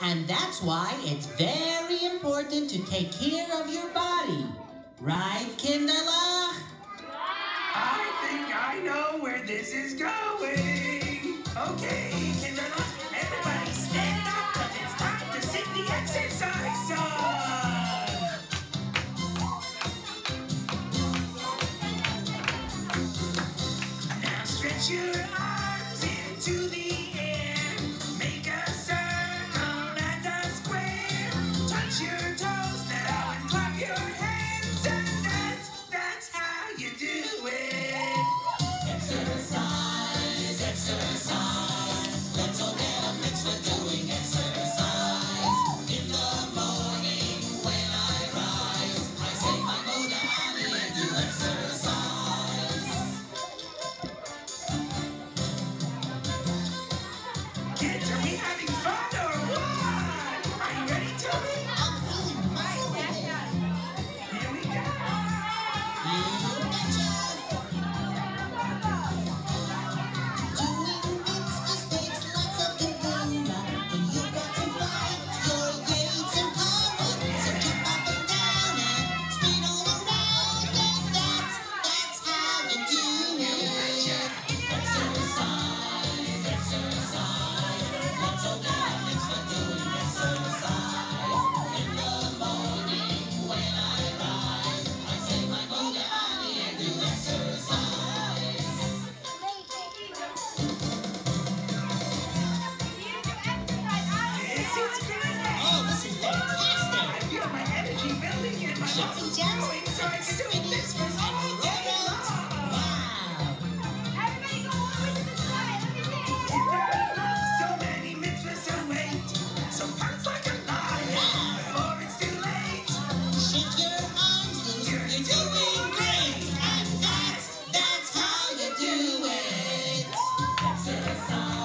And that's why it's very important to take care of your body. Right, Kinderlach? I think I know where this is going. Okay, Kinderlach, everybody stand up, 'cause it's time to sing the exercise song. Now stretch your arms into the air. Make a circle and a square. Touch your toes now and clap your hands. And that's how you do it. Exercise, exercise. Let's all get a mitzvah doing exercise. In the morning when I rise, I say my Moda Ani and do exercise. Kids, are we having fun or what? Are you ready, Toby? I'm feeling motivated. Here we go. You betcha. Doing mitzvahs takes lots of kavuna, and you've got to fight your gates and power. So jump up and down and spin all around, and that's how you do it. Exercise, exercise. Let's all get a mitzvah doing exercise. In the morning when I rise, I say my Moda Ani and do exercise. This is great. Oh, this is fantastic! I feel my energy building and my Jumping muscles jacks, growing, so I can do this for all day long. Wow! So many mitzvahs await. So pounce like a lion before it's too late. Shake your arms loose, you're doing great, and that's how you do it. Exercise.